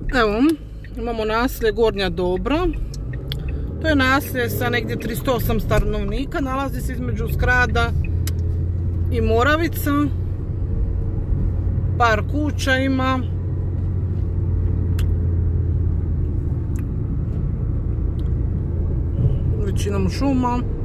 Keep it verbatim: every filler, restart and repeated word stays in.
Evo, imamo naselje Gornja Dobra. To je naselje sa negdje tristo osam stanovnika, nalazi se između Skrada i Moravica. Par kuća ima. Većinom šuma.